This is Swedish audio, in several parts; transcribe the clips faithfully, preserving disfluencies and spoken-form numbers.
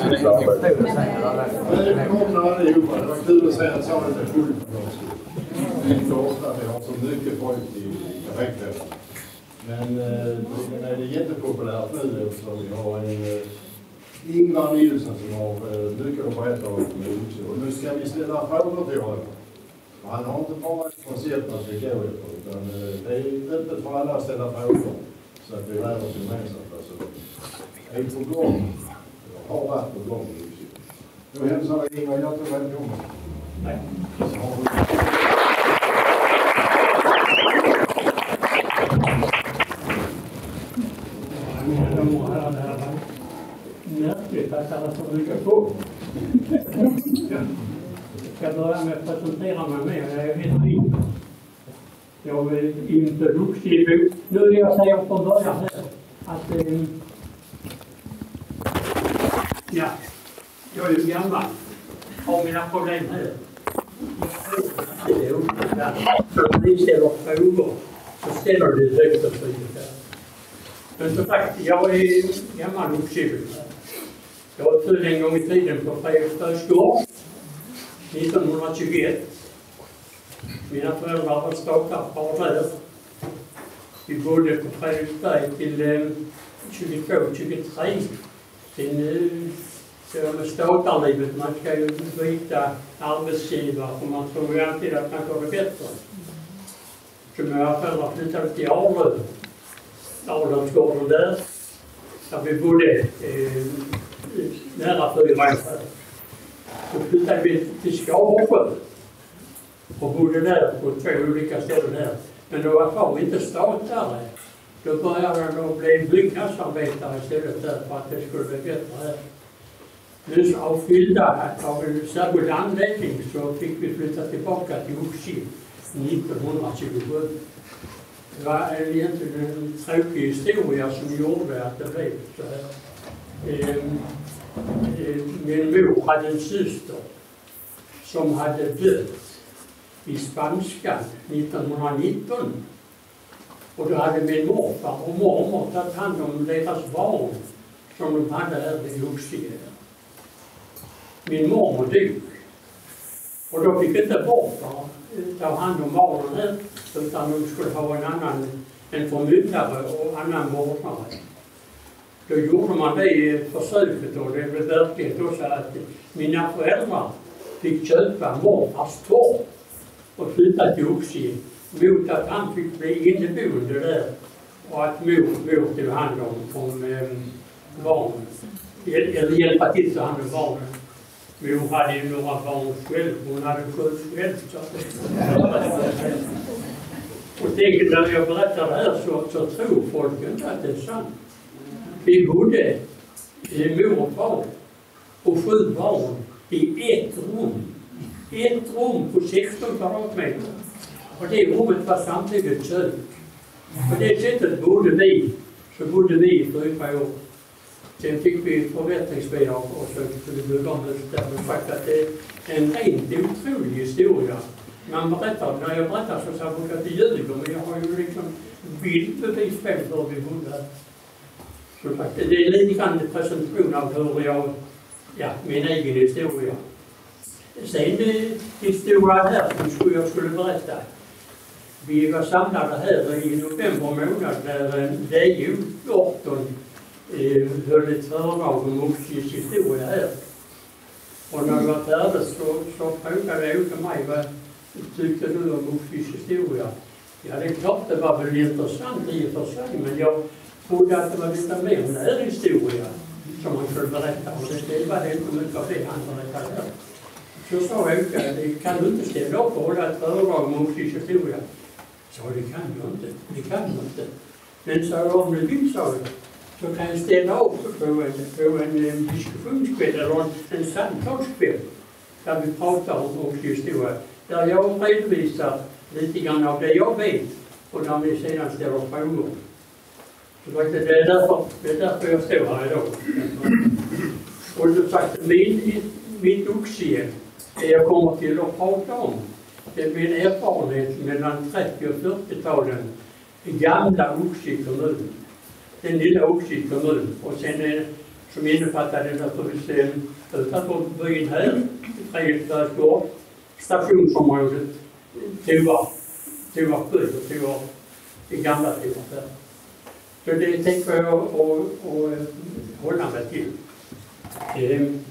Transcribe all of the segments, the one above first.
Välkomna allihopa. Det var kul att säga att salen är full. Det är inte ofta vi har så mycket folk i Räckvällen. Men det är jättepopulärt nu eftersom vi har en Ingvar Nilsson som har mycket att berätta om. Och nu ska vi ställa frågor till honom. Han har inte bara ett koncept att vi går efter, utan det är öppet för alla att ställa frågor. Så att vi lär oss gemensamt. Alltså, är på gång. Har varit på gång. Då hälsar jag Ingvar hjärtligt välkommen. Nej. Märkligt att alla så mycket på. Jag ska börja med att presentera mig mer. Jag heter Ingvar. Jag är inte vuxen. Nu vill jag säga från början här att eh, ja, jag är ju gammal. Har mina problem här. Det är upptäckta. Så när ni ställer frågor så ställer du högt och tydligt där. Men som sagt, jag är gammal vuxen. Jag var född en gång i tiden på Fredriksbergs gård. nittonhundratjugoett. Mina föräldrar var ståkarpar där. Vi bodde på Fredriksberg till eh, tjugotvå tjugotre. Sen eh, med ståtarlivet, man ska ju byta arbetsgivare för man tror ju alltid att man får det bättre. Så mina föräldrar flyttade till Arlöv. Arlövsgården där. Där vi bodde eh, nära fyra år. Så flyttade vi till Skarsjö och bodde där på två olika ställen där. Men då var far inte statare. Då började han bli byggnadsarbetare istället där för att det skulle bli bättre här. Nu av skilda, av en särskild anledning så fick vi flytta tillbaka till Oxie nittonhundratjugosju. Det var egentligen en tråkig historia som gjorde att det blev så här. Min mor hade en syster som hade dött i spanskan nittonhundranitton. Och då hade min morfar och mormor tagit hand om deras barn som de hade här i Oxie. Min mormor dog. Och då fick inte morfar ta hand om barnen här, utan de skulle ha en annan, en förmyndare och annan vårdare. Då gjorde man det i försöket och det blev verkligt också att mina föräldrar fick köpa morfars torp och flytta till Oxie mot att han fick bli inneboende där och att mor, mor tog hand om, om um, barnen. Eller hjälpa till så hand om barnen. Mor hade ju några barn själv, hon hade skött själv. Så. Och tänk, när jag berättar det här så, så tror folk inte att det är sant. Vi bodde i mor och far och sju barn i ett rum. Ett rum på sexton kvadratmeter. Och det rummet var samtidigt kök. På det sättet bodde vi. Så bodde vi i fyra år. Sen fick vi förbättringsbidrag och så skulle vi bygga om huset där. Men faktiskt att det är en rent otrolig historia. Man berättar, när jag berättar så sa jag att det ljuger, men jag har ju liksom bildbevis på hur vi bodde här. Så faktiskt, det är lite grann en presentation av hur jag, ja, min egen historia. Sen historia här som jag skulle berätta. Vi var samlade här i november månad när D O arton eh, höll ett föredrag om Oxies historia här. Och när det var färdigt så, så frågade Åke mig, vad tyckte du om Oxies historia? Ja, det är klart det var väl intressant i och för sig, men jag trodde att det var lite mer en här historia som man skulle berätta. Och det var det inte mycket av det han berättade här. Så sa Åke, det kan du inte ställa upp och hålla ett föredrag om Oxies historia. Så det kan jag inte, det kan jag inte. Men så om du vill, sa jag, så kan jag ställa upp på en, på en, en diskussionskväll eller en, en samtalskväll där vi pratar om Oxies historia. Där jag redovisar lite grann av det jag vet och där vi sedan ställer frågor. Så det är därför, det är därför jag står här idag. Och du sagt, min, mitt Oxie, det jag kommer till att prata om, det är min erfarenhet mellan trettio och fyrtio-talen i gamla Oxie kommun. Den lilla Oxie kommun. Och sen är som innefattade naturligtvis utanför byn här, Fredriksbergs gård, stationsområdet, Tovar, Tovar sju och Tovar, det gamla Tovar. Så det tänker jag att hålla mig till. Ehm.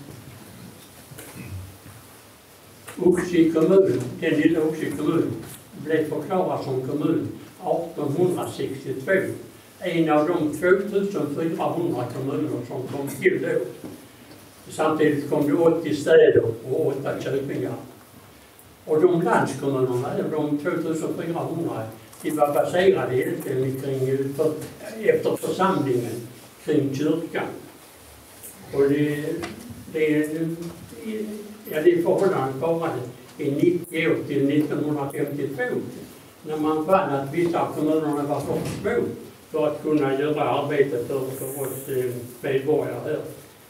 Oxie kommun, den lilla Oxie kommun, blev förklarad som kommun artonhundrasextiotvå. En av de tvåtusenfyrahundra kommuner som kom till då. Samtidigt kom det åttio städer och åtta köpingar. Och de landskommunerna, de tvåtusenfyrahundra, de var baserade helt kring, för, efter församlingen kring kyrkan. Och det, det, ja, det förhållandet varade i nittio år till nittonhundrafemtiotvå. När man fann att vissa av kommunerna var för små för att kunna göra arbete för, för oss eh, medborgare här.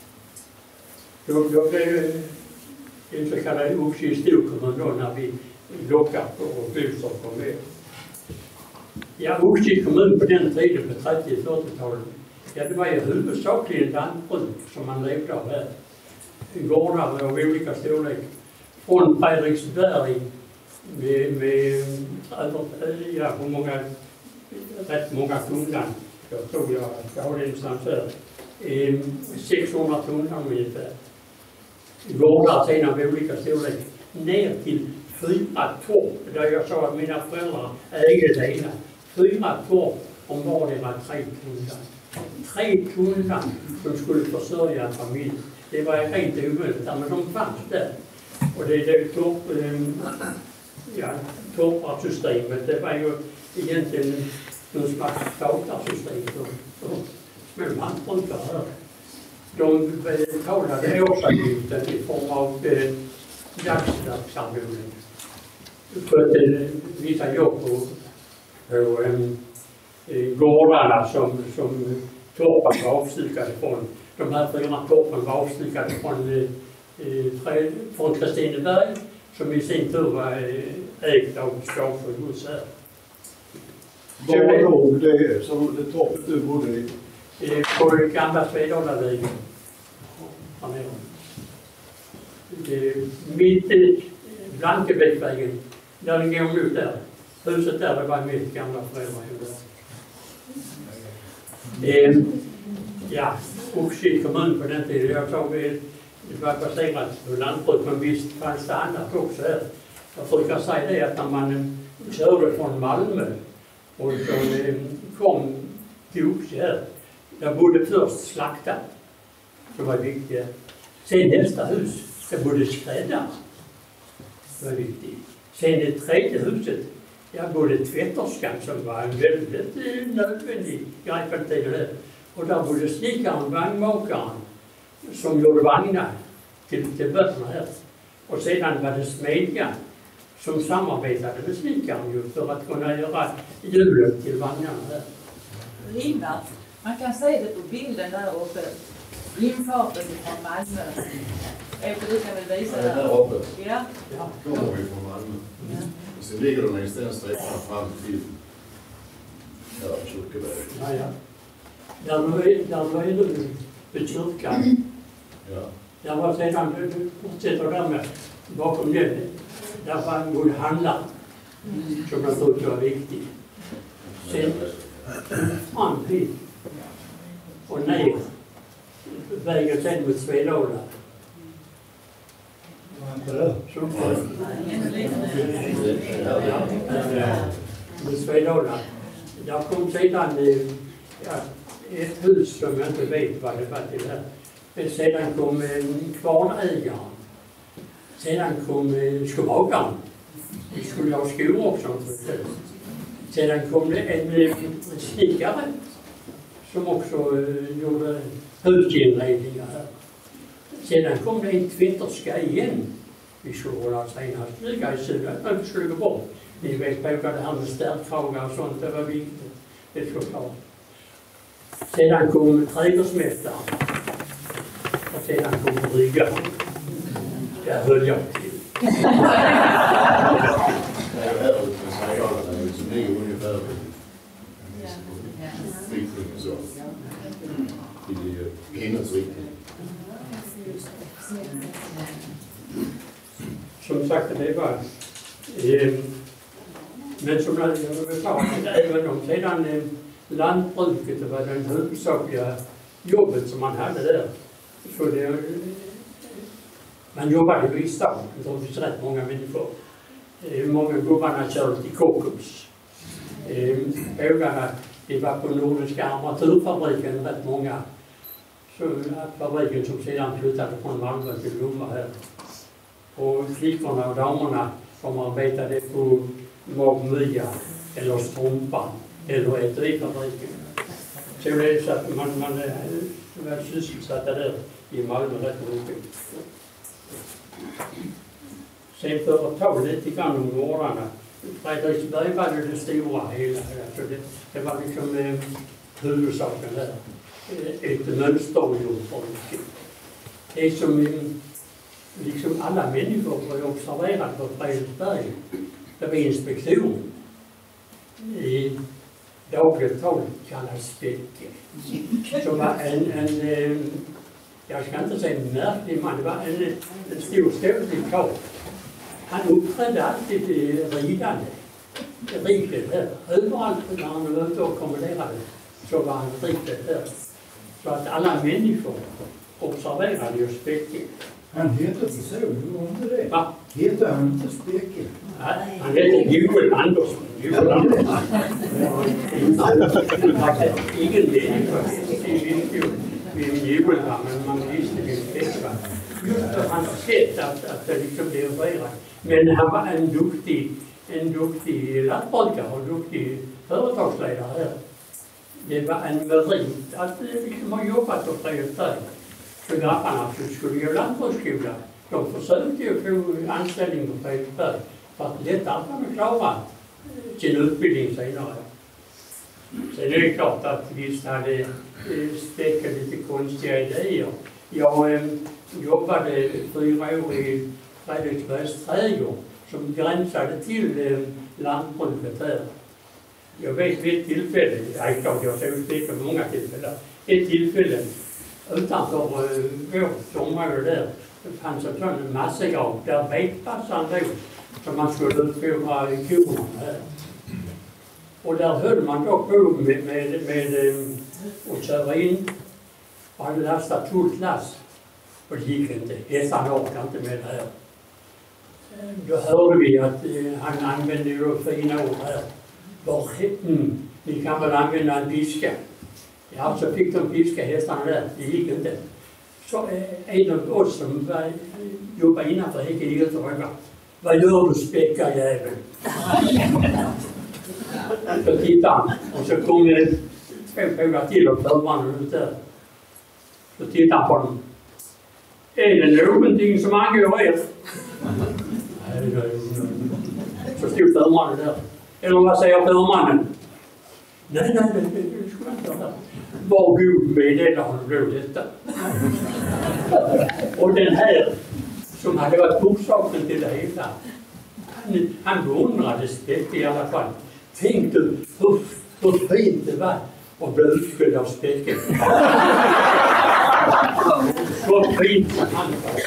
Då, då blev en så kallad Oxie storkommun då när vi lockade på Bostads kom med. Ja, Oxie kommun på den tiden på trettio och fyrtiotalet, ja, det var ju huvudsakligen lantbruk som man levde av här. Gårdar av olika storlek. Från Fredriksberg med, med ja, på många, rätt många tunnland. Jag tror jag ska ha det någonstans här. Eh, sexhundra tunnland ungefär. Gårdar sedan av olika storlek. Ner till fyra torp. Där jag sa att mina föräldrar ägde det ena. Fyra torp om vardera tre tunnland. Tre tunnland som skulle försörja en familj. Det var rent omöjligt, men de fanns där. Och det, det torp, ja, torparsystemet, det var ju egentligen någon slags statarsystem för, för små lantbrukare här. De betalade årsavgiften i form av eh, dagsverksarvoden. Skötte vissa jobb på, på eh, gårdarna som, som torpar var avstyckade från. De här fyra torpen var avstyckade från, eh, från Kristineberg, som i sin tur var eh, ägt av Skavsjö gods här. Var låg det som det torpet du bodde i? Eh, på gamla Svedalavägen. Eh, mitt eh, Blankebäcksvägen, där det går mot där. Huset där, det var mitt gamla föräldrahem där. Eh, ja. Oxie kommun på den tiden, jag tror det var baserat på lantbruk, men visst fanns det annat också här. Jag brukar säga det att när man körde från Malmö och så kom till Oxie här, där bodde först slaktaren, som var viktigt. Sen nästa hus, där bodde skräddaren, som var viktigt. Sen det tredje huset, där bodde tvätterskan, som var en väldigt nödvändig grej på den tiden. Och där bodde snickaren, vagnmakaren, som gjorde vagnar till, till böterna här. Och sedan var det smedjan som samarbetade med snickaren just för att kunna göra hjulen till vagnarna här. Ingvar, man kan se det på bilden där uppe. Infarten från Malmö. Åke, du kan väl visa det? Där uppe. Ja. Ja. Kommer vi från Malmö. Ja. Och sen ligger den längs den sträckan fram till ja, Kyrkeberg. Ja, ja. Där var ju du vid kyrkan. Ja. Där var sedan, du fortsätter där med, bakom den, där var en god handlare som jag trodde var viktig. Sen fram hit och ner, vägen sen mot Svedala. Så mot Svedala. Där kom sedan ja, ett hus som jag inte vet vad det var till här. Men sedan kom kvarnägaren. Sedan kom skomakaren. Vi skulle ha skor också. Sedan kom det en snickare som också gjorde husinredningar här. Sedan kom det en tvätterska igen. Vi skulle hålla senast flyga i Sydland. Vi skulle gå bort. Ni vet på det här med stärkkragar och sånt, det var viktigt. Det skulle klart. Sedan kom trädgårdsmästaren. Och sedan kom bryggan. Där höll jag till. Det är här ute med Svedala, som ligger ungefär vid Friksjön och så. Himmelriket. Som sagt, det var... Eh, men som jag sa, även om sedan eh, lantbruket var den huvudsakliga jobbet som man hade där. Så det, man jobbade ju i stan, det finns rätt många människor. Eh, många gubbarna körde till Kockums. Eh, Bågarna, det var på Nordiska armaturfabriken rätt många. Så fabriken som sedan flyttade från Malmö till Lomma här. Och flickorna och damerna som arbetade på Magmya eller Strumpan eller Etui-fabriken. Så det är så att man, man var sysselsatta där i Malmö rätt mycket. Sen för att ta lite grann om gårdarna. Fredriksberg var det, det stora hela. Alltså det, det var liksom eh, huvudsaken där. Ett mönsterjordbruk. Det är som liksom alla människor var observerade på Fredriksberg. Det var inspektion. I dagligt tal kallas Specke. Som var en, en, jag ska inte säga märklig man, det var en, en stor ståtlig karl. Han uppträdde alltid ridande. Riktigt där. Överallt när han var ute och kommenderade så var han riktigt där. Så att alla människor observerade ju Specke. Han heter inte så, gjorde inte det? Va? Heter han inte Specke? Nej, han heter Joel Andersson. Joel Andersson. Ingen människa visste vem Joel var, men man visste vem Specke var. Just för hans sätt att, att det liksom blev opererat. Men han var en duktig, en duktig lantbrukare och en duktig företagsledare här. Det var en merit att liksom ha jobbat på Fredriksberg. Så grabbarna som skulle göra lantbruksskola, de försökte ju få anställning på Fredriksberg för att lättare kunna klara sin utbildning senare. Sen är det klart att visst hade Specke lite konstiga idéer. Jag eh, jobbade fyra år i Fredriksbergs trädgård som gränsade till eh, lantbruket där. Jag vet vid ett tillfälle, jag är klart jag såg Specke på många tillfällen, ett tillfälle utanför uh, vårt område där, det fanns en sån massagrav där betpassan låg som man skulle utföra korna med. Och där höll man då på med, med, med um, att köra in och hade lastat fullt last. Och det gick inte, hästarna orkade inte med det här. Då hörde vi att uh, han använde ju fina ord här. Var, mm, vi kan väl använda en piska. Ja, så fick de piska hästarna där. Det gick inte. Så eh, en av oss som var, jobbade innanför häcken gick ut och frågade: vad gör du, Specka jävel? Så tittade han. Och så kom det två frågor till och förmannen ut där. Så tittade han på dem. Är det någonting som angår er? Nej, det gör jag. Så stod förmannen där. Eller vad säger förmannen? Nej, nej, nej, det skulle inte vara. Var god meddela honom då detta. Och den här, som hade varit orsaken till det hela, han, han beundrade Specke i alla fall. Tänk du hur, hur fint det var att bli utskylld av Specke. Så fint som han var.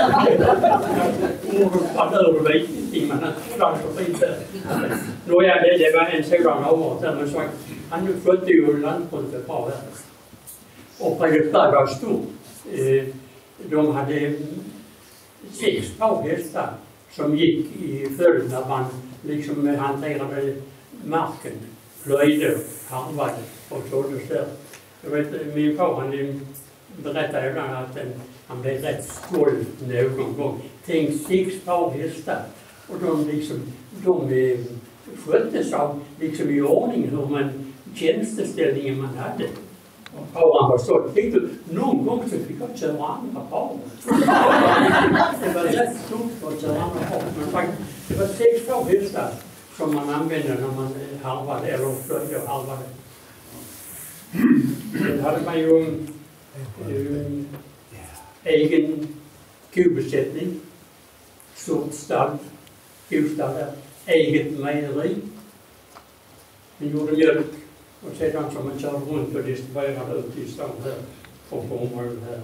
Ordet var där och vet ingenting, men han var så fint där. Nåja, det, det var en sådan avart där, men så han skötte ju lantbruket bra där. Och Fredriksberg var stort. De hade sex par hästar som gick i följd när man liksom hanterade marken, plöjde, harvade och såddes där. Jag vet, min far han berättade ibland att en, han blev rätt stolt någon gång. Tänk sex par hästar och de liksom, de sköttes av liksom i ordning hur man tjänsteställningen man hade. Och han var stolt. Tänkte du, någon gång så fick jag köra andra par. Det var rätt stort för att köra andra par. Men faktiskt, det var sex par hästar som man använde när man harvade eller flöjde och harvade. Sen hade man ju um, egen kobesättning, stort stall, kostall där, eget mejeri. Man gjorde mjölk och sedan som man körde runt och distribuerade ut i stan här. och på området här.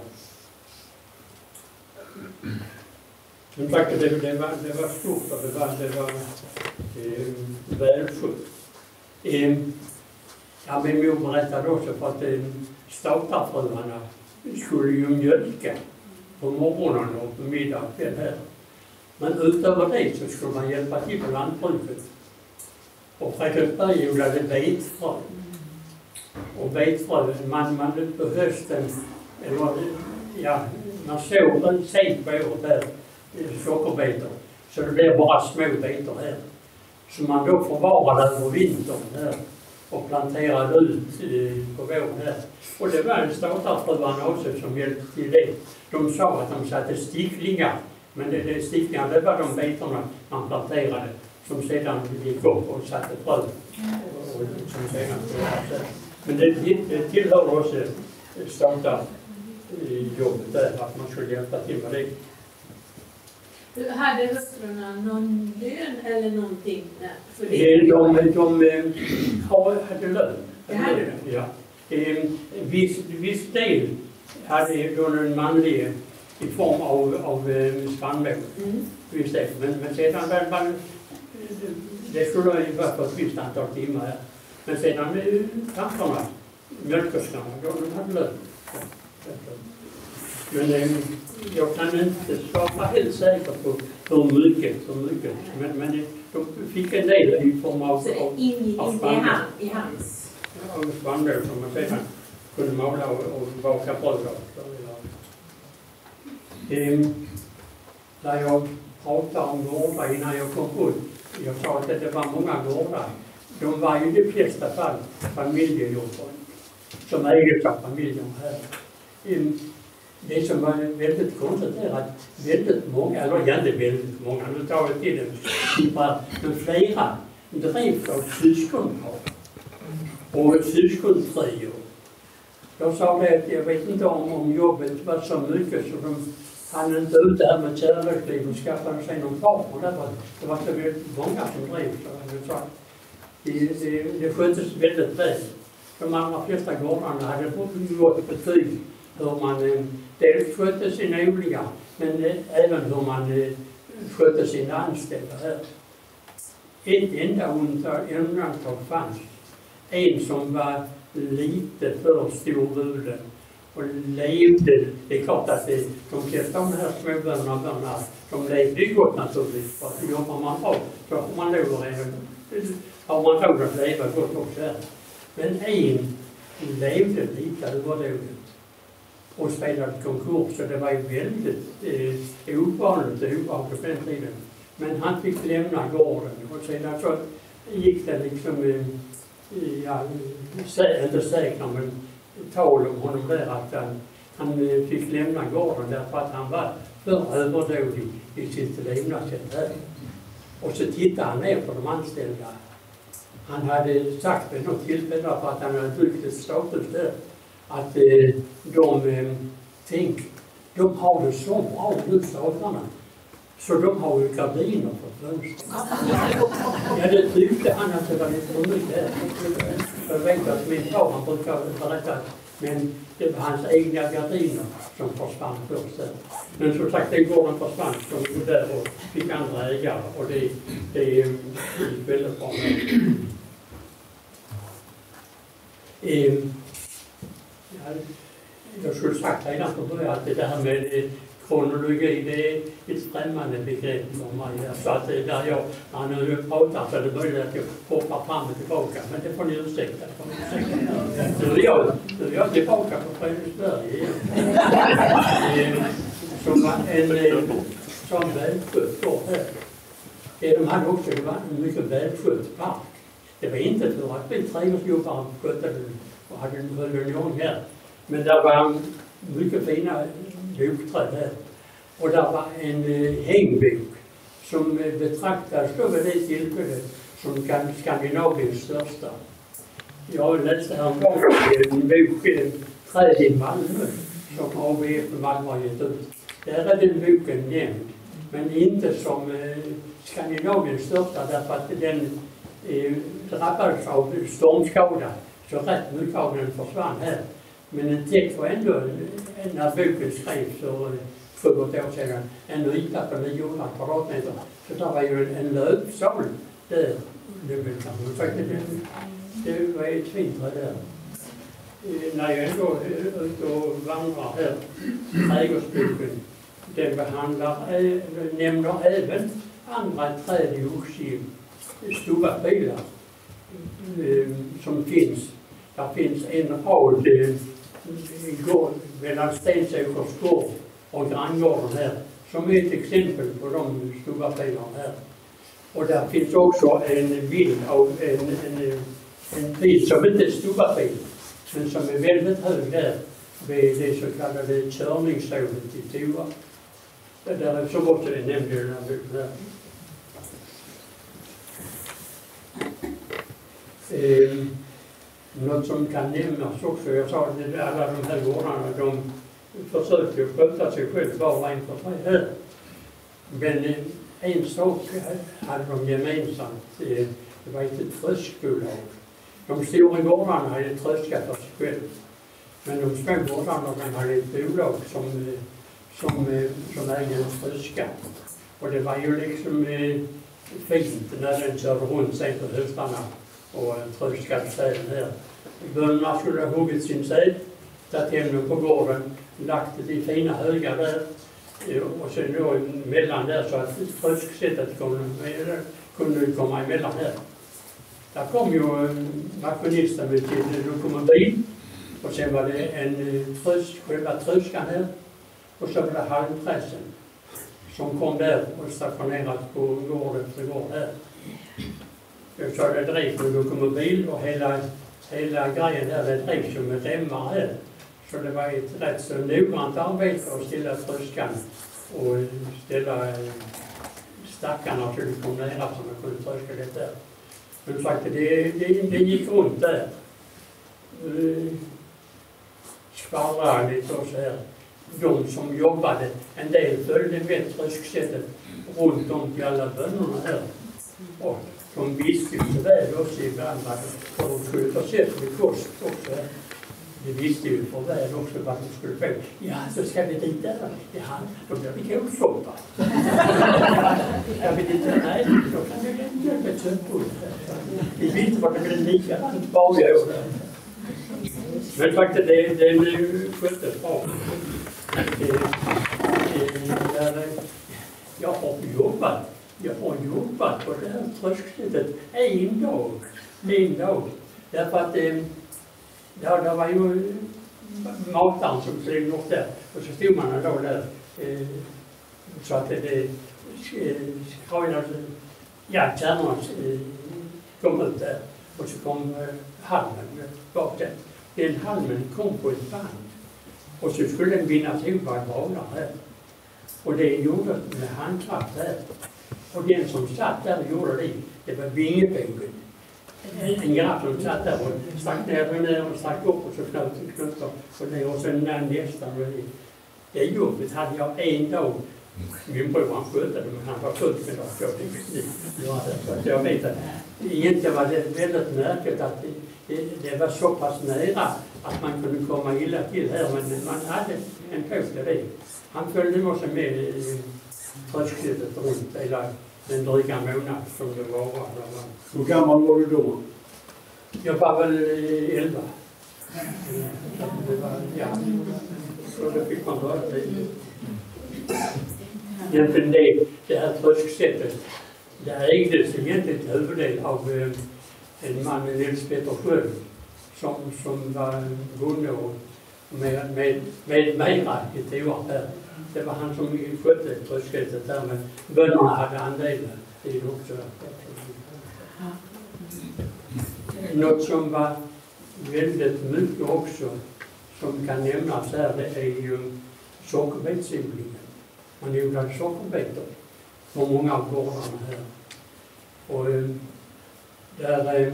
Som sagt, det, det, var, det var stort och det var, det var eh, välskött. Eh, ja, min mor berättade också för att eh, statarfruarna skulle ju mjölka på morgonen och på middag kväll här. Men utöver det så skulle man hjälpa till på lantbruket. Och Fredriksberg odlade vetfrö. Och vetfrö, man, man på hösten, eller ja, man såg sent på året där, sockerbetor. Så det blev bara små betor här. Så man då förvarade över vintern här och planterade ut på våren här. Och det var en statarfruarna också som hjälpte till det. De sa att de satte sticklingar, men det, det sticklingar det var de betorna man planterade som sedan gick upp och satte frö. Och, och, som sedan, men det, det tillhör också statarjobbet där, att man skulle hjälpa till med det. Hade hustrurna någon lön eller någonting? För det? De, de, de hade lön. Det hade de? Ja. En viss, viss del hade då en manlig i form av, av spannmål. Mm. Viss del. Men, men sedan var man, det skulle ju vara för ett visst antal timmar. Men sedan tankarna, mjölkerskarna, de hade lön. Men eh, jag kan inte vara helt säker på hur mycket, hur mycket. Men, men de fick en del i form av, så av, in, av in spannmål. Han, i hans? Ja, av spannmål som man sedan kunde måla och, och baka bröd av. Eh, när jag pratade om gårdar innan jag kom ut, jag sa att det var många gårdar. De var i de flesta fall familjejordbruk som ägdes av familjen här. Eh, Det som var väldigt konstigt är att väldigt många, eller inte väldigt många, nu tar jag till en siffra, men flera drevs av syskonpar och syskontrior. Jag sa det att jag vet inte om, om jobbet var så mycket så de hann inte ut där med kärleksliv och skaffade sig någon partner. Det var, det var så väldigt många som drev. Så det, det, det sköttes väldigt väl. De allra flesta gårdarna hade fått betyg hur man eh, dels skötte sina odlingar, men eh, även hur man eh, skötte sina anställda här. Ett enda undantag fanns. En som var lite för storvulen och levde, det är klart att det, de flesta av de här småbönderna och bönderna, de levde gott naturligtvis, för att jobbar man bra så har man lov att, har man råd att leva gott också här. Men en levde lite överdådigt och spelade konkurs, så det var ju väldigt eh, ovanligt och obehagligt på den tiden. Men han fick lämna gården och sedan så gick det liksom, eh, ja, sä, inte säkert men tal om honom där att han, han fick lämna gården därför att han var för överdådig i sitt levnadssätt här. Och så tittade han ner på de anställda. Han hade sagt vid något tillfälle för att han hade byggt ett status där att eh, de eh, tänk, de har det så bra nu statarna. Så de har ju gardiner för fönster. Ja, det tyckte han att det var lite för mycket. Jag vet att min far, han brukar berätta att men det var hans egna gardiner som försvann först där. Men som sagt, den gården försvann som gick där och fick andra ägare och det, det är väldigt bra. Eh, ja, jag skulle sagt redan från början att det här med kronologi, det är ett främmande begrepp för mig. Så att där jag, när jag nu pratar så är det möjligt att jag hoppar fram och tillbaka, men det får ni ursäkta. Nu är jag, nu är jag tillbaka på Fredriksberg igen. Som var en sån välskött gård här. De hade också, det var en mycket välskött park. Det var inte för att vi trädgårdsjobbare skötte den och hade en höll igång här. Men det var mycket fina bokträd här. Och där var en eh, hängbok som eh, betraktades då vid det tillfället som Skandinaviens största. Jag läste häromdagen en bok, en Träd i Malmö, som A B F Malmö har gett ut. Där är den boken nämnd, men inte som eh, Skandinaviens största därför att den eh, drabbades av stormskada. Så rätt mycket av den försvann här. Men den täcker ändå, när boken skrevs för sju-åtta år sedan, en yta på niohundra kvadratmeter. Så där var ju en löpsal där. Det, det var ett fint där. När jag ändå är ute och vandrar här, trädgårdsboken, den behandlar, nämner även andra träd i Oxie, stora pilar som finns. Där finns en rad gård mellan Stensåkers gård och granngården här, som är ett exempel på de stora pilarna här. Och där finns också en bild av en, en, en pil som inte är stora pil, men som är väldigt hög där, vid det så kallade körningssåget i Tora. Där är så också det nämnde i den här boken här. Eh, något som kan nämnas också, jag sa att alla de här gårdarna, de försökte sköta sig själv var och en för sig här. Men eh, en sak hade de gemensamt, eh, det var ett tröskbolag. De stora gårdarna hade tröskat för sig själv. Men de små gårdarna hade ett bolag som, som, som ägde en tröska. Och det var ju liksom eh, fint när den körde runt sig på höstarna och tröskade säden här. Bönderna skulle ha huggit sin säd, tagit hem den på gården, lagt det i fina högar där. Och sen då mellan där så att trösksättet kunde, kunde komma emellan här. Där kom ju maskinisten med till lokomobil och sen var det en trösk, själva tröskan här och så var det halmpressen som kom där och stationerades på gård efter gård här. Så det drev med lokomobil och hela, hela grejen där det drev som med remmar här. Så det var ett rätt så noggrant arbete att ställa tröskan och ställa stackarna så det kom nära så man kunde tröska det där. Men sagt, det, det, det gick runt där. Skvallrade lite och så här. De som jobbade, en del följde med trösksättet runt om till alla bönderna här. Och de visste ju så väl också ibland att de skulle ta sig för kost också här. Det visste ju för väl också vad de skulle få. Ja, så ska vi dit där. Ja, då blir vi kålsoppa. Ska vi dit där? Nej, då kan vi lämna med sötbull. Vi visste vad det blev likadant varje år. Men faktiskt, det, det är nu sköttes bra. Jag har jobbat. Jag har jobbat på det här trösksättet en dag. En dag. Därför att Ja, det var ju mataren som stod upp där och så stod man då där eh, så att det, det skrajnade, ja, kärnorna eh, kom ut där och så kom eh, halmen bak där. Den halmen kom på ett band och så skulle den bindas ihop av draglar här. Och det gjordes med handkraft där. Och den som satt där och gjorde det, det var vingepolen. En grabb som satt där och stack ner och ner och stack upp och så knöt och knöt och det och sen när nästan och det. Det jobbet hade jag en dag. Min bror han skötte det men han var fullt med att jag fick göra det. Så jag vet att egentligen var det väldigt märkligt att det, det, det var så pass nära att man kunde komma illa till här men man hade en påse det. Han följde också med trösksättet runt hela den dryga månad som det var. Hur gammal var du då? Jag var väl elva. Det var, ja. Så det fick man röra sig. Egentligen det, det här trösksättet, det ägdes egentligen till huvuddel av en man, Nils Peter Sköld, som, som var bonde och med, med, med mera i Tora här. Det var han som skötte trösksättet där, men bönderna hade andel i det också. Något som var väldigt mycket också, som kan nämnas här, det är ju sockerbetsodlingen. Man odlade sockerbetor på många av gårdarna här. Och där,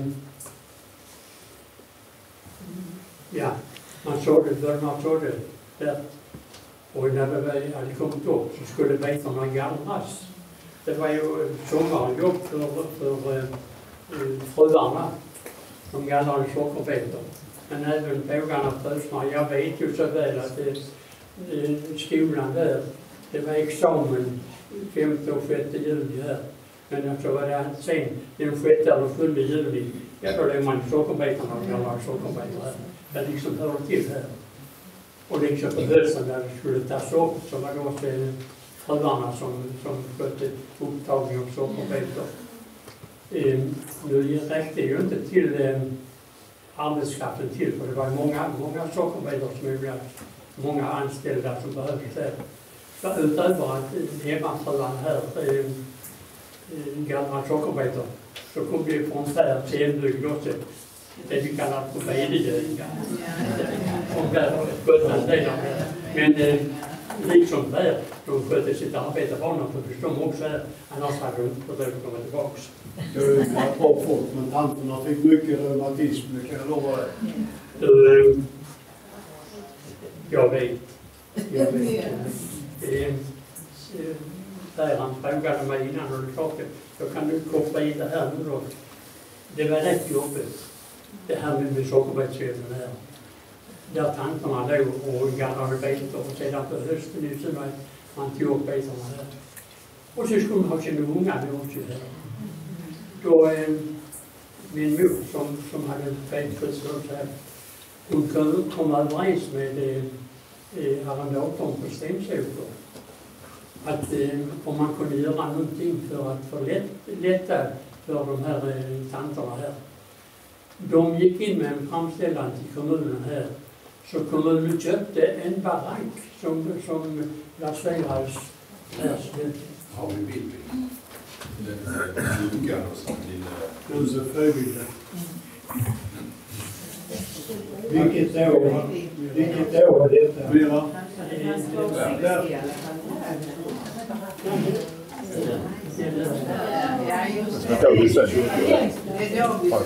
ja, man sådde, bönderna sådde där. Och när det hade kommit upp så skulle betorna gallras. Det var ju sommarjobb för, för, för fruarna som gallrade sockerbetor. men även bågarna frusna. Jag vet ju så väl att det, det, skolan där, det var examen femte och sjätte juli här. Men så var det sen den sjätte eller sjunde juli, ja då är man sockerbetarna och gamla sockerbetar här. Det liksom hör till här. Och liksom på hösten när det skulle tas upp så var det också fruarna som, som skötte upptagning av sockerbetor. Eh, nu räckte ju inte till eh, arbetskraften till, för det var många, många sockerbetor som odlades, många anställda som behövdes där. Så utöver att hemmafruarna här eh, gamla sockerbetor så kom det från färd till hembygd också. Det vi kallar för bedegöjningar. Och där skötte en del av det. Men eh, liksom där, de skötte sitt arbete på honom, för de också här. Annars hade de inte försökt komma tillbaka. Det är bra folk, men tanterna fick mycket reumatism, det kan jag lova dig. Du, jag vet. Jag vet. Det är, där han frågade mig innan och det är klart, jag kan nu koppla i det här nu då. Det var rätt jobbigt. Det här med sockerbetsköpen här. Där tanterna låg och gallrade betor och sedan på hösten i synnerhet man tog upp betorna här. Och så skulle man ha sina unga med också här. Då eh, min mor som, som hade betskjutsel här, hon kom, kom överens med eh, arrendatorn på Stensåker att eh, om man kunde göra någonting för att förlätta för de här eh, tanterna här. De gick in med en framställan till kommunen här. Så kommunen köpte en barack som, som placerades här. Har vi bild? Den kyrkan och sånt lilla... Huset Fröbilden. Vilket år, vilket år är detta? Mera? Ja, just Jag tror vi ser. det. Är då vi...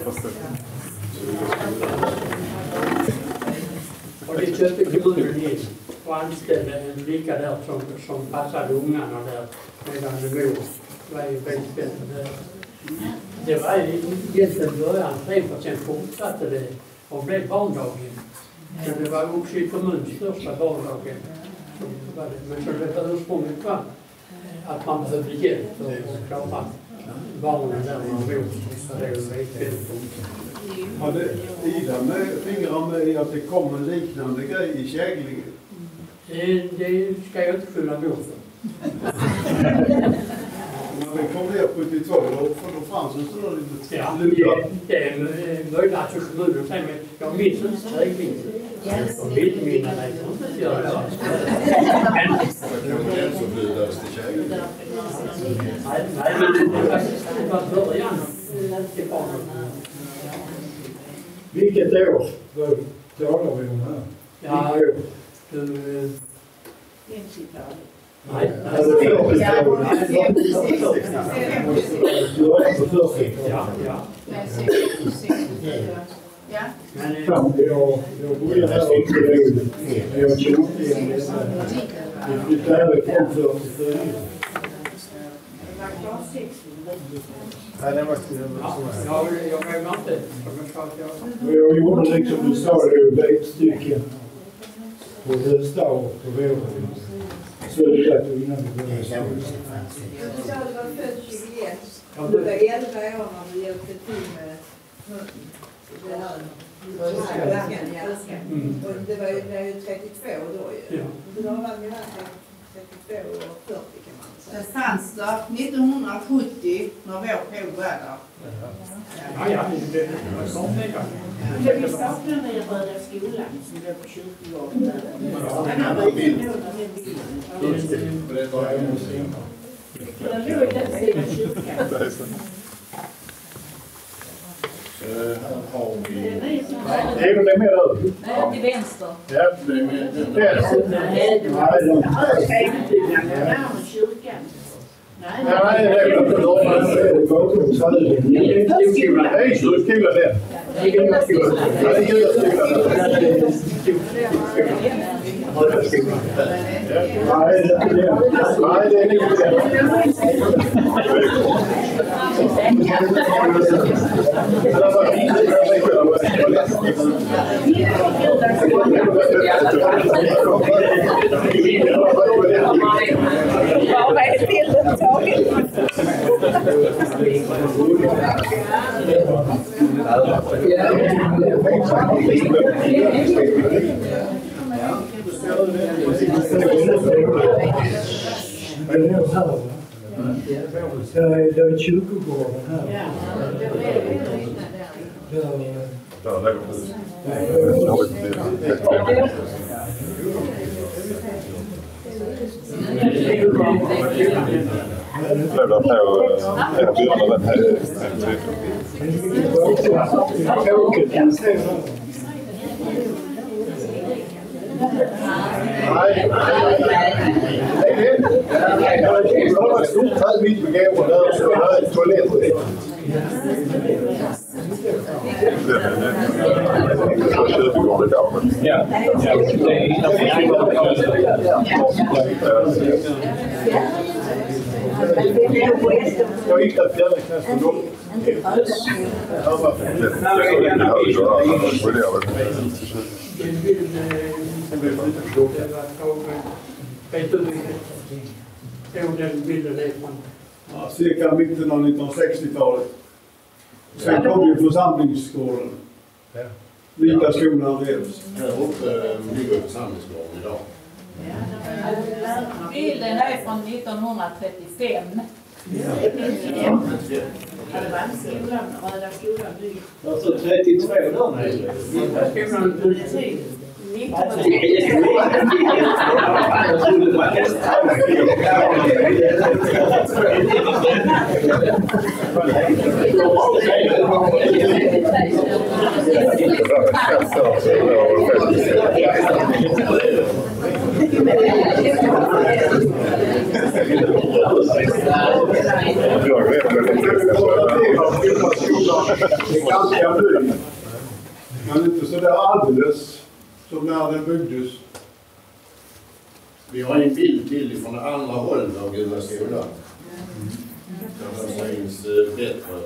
Och det köpte kommunen in och anställde en flicka där som, som passade ungarna där medan det mor var ju väldigt där. Det var egentligen början, tre för sen fortsatte det och blev barndaghem. Så det var också i kommunens största barndaghem. Men så det var ursprunget var att man behövde hjälp för att klara barnen där man bor. Det är väldigt Hade Ida med fingrar med i att det kom en liknande grej i Käglingen? Det, det ska jag inte skylla på för. När vi kom ner sjuttiotvå, då, då fanns det sådana lite Ja, lutar. det, det är möjligt att jag kommunen säger, men jag minns inte trägningen. Jag vill minna mig, jag får inte göra det. Det var den som flyttades till Käglingen. Nej, nej, men det var, det var början till barnen. Vilket år talar vi om här? Ja, du... Nej, Ja, det är ja, ja. Ja. Men Jag började här också då. Jag känner inte igen det här. Vi flyttade härifrån fyrtiofyra. Nej, det var ja, jag, jag vågar inte. Som jag sa att jag... Jag gjorde liksom du sa det, betstycken på höstdag och på våren. Så det lät innan vi började skolan. Du sa att du var född tjugoett. Du var elva år när du hjälpte till med det här. Och det var ju, det var ju trettiotvå då ju. Ja. Så då var vi här trettiotvå och fyrtio kan man säga. Det fanns där nittonhundrasjuttio när vår påg var där. Ja, ja, det var sånt det. Vi saknar den röda skolan som blev på kyrkogården. Den här bilden. Det var en muslim. Den låg i den sidan kyrkan. Här har vi... Nej, det är mer över. Nej, till vänster. Ja, det är mer över. Nej, det var högbyggnaden närmare kyrkan. Nej, Nej, det är inte då. Det är bakom Sverige. Det är storskolan. Det är storskolan det. Det är gamla skolan. Ja, det är storskolan. Nej, det är inte det. Nej, det är inte det. Det var fint. Vad är bilden tagen? Det är, det är kyrkogården här. Där lägger Lämna på en byrna den här en tid. Nej, det var ett stort träd mitt på gården där så här är toaletten. Det är kyrkogården idag. Ja, Jag hittade fjällknäst på dem. Den bilden är från. Ja, cirka mitten av nittonhundrasextiotalet. Sen kom ju församlingsgården. Vita skolan revs. Här uppe ligger församlingsgården idag. Bilden är från nittonhundratrettiofem. Röda skolan bygger. alltså trettiotvå där nere. Ganska ny. Men inte så där alldeles som när den byggdes. Vi har en bild till från andra hållet av Gula skolan. Där det syns bättre.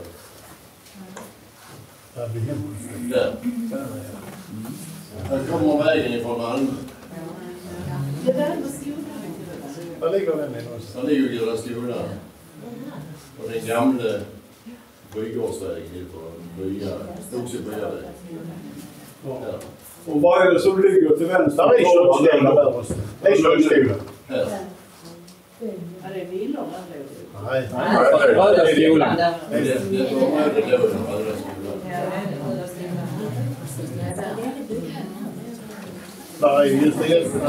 Där. Här kommer vägen ifrån Malmö. Det där var skolan. Var ligger den någonstans? Där ligger Gula skolan. Och den gamla Brygårdsvägen heter Bya. Också Byaväg. Ja. Och vad är det som ligger till vänster? Där är kyrkskolan där. Det är kyrkskolan. Här. Ja, det är villor där låg. Nej. Röda skolan. Det är det området då, den röda skolan. Där är just det hjälpen.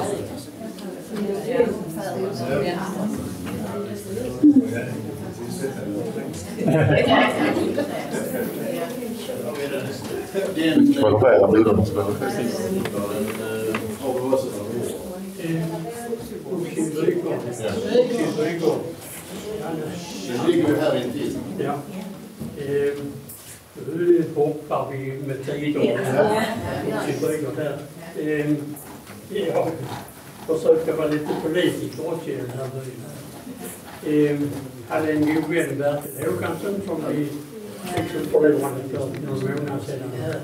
Den Vad är det här byrna som är har vi också den ligger ju här intill. Ja. Nu hoppar vi med tider där. Jag försökte vara lite politiker också i den här byn. Jag hade en god vän, Bertil Håkansson, som vi fick förlorade för några månader sedan här.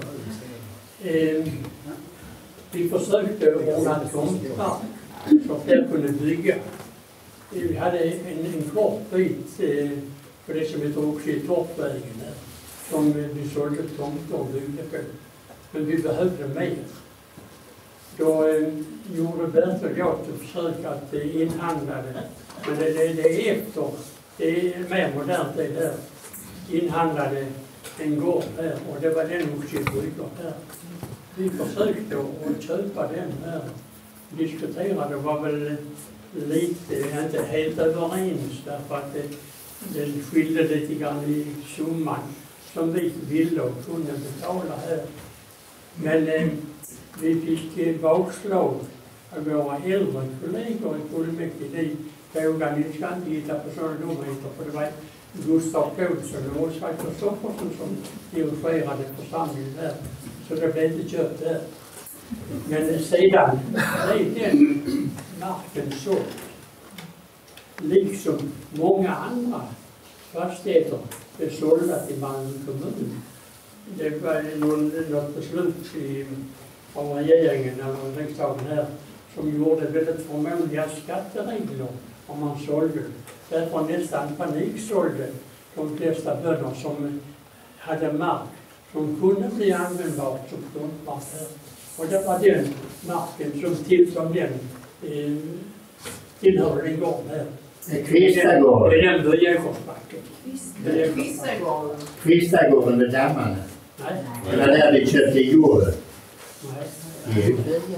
Vi försökte ordna tomtmark så att jag kunde bygga. Vi hade en, en kort bit eh, på det som heter också i Torpvägen där, som vi sålde tomter och byggde på. Men vi behövde mer. Då eh, gjorde Bertil och jag ett försök att eh, inhandla det. Men det, det, det är efter, det är mer modernt det där. Inhandlade en gård här och det var den också i Brygård här. Vi försökte att köpa den här. Diskuterade var väl lite, inte helt överens därför att det, det skilde lite grann i summan som vi ville och kunde betala här. Men eh, vi fick eh, bakslag av våra äldre kollegor i fullmäktige. De frågade, ni ska inte hitta på sådana dumheter, för det var Gustav Pålsson och Osvald Kristoffersson som dirigerade församlingen där. Så det blev inte köpt där. Men sedan blev den marken såld. Liksom många andra fastigheter är sålda till Malmö kommun. det var någon, något beslut i, av regeringen eller riksdagen här som gjorde väldigt förmånliga skatteregler om man sålde. Därför nästan paniksålde de flesta bönder som hade mark som kunde bli användbar som tomtmark här. Och det var den marken som till som den eh, tillhörde en gård här. Kvistagården. Det är den Böjegårdsbacken. Kvistagården. Kvistagården med dammarna. Nej. Det var där vi köpte jorden. Nej.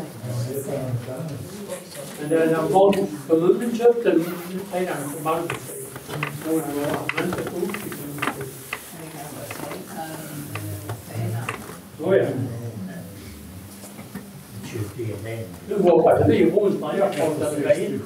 Men det är var kommunen köpte redan på Malmöstid. Många år, men inte på Uppsala. Så ja. Nu hoppade vi runt när jag pratade med in.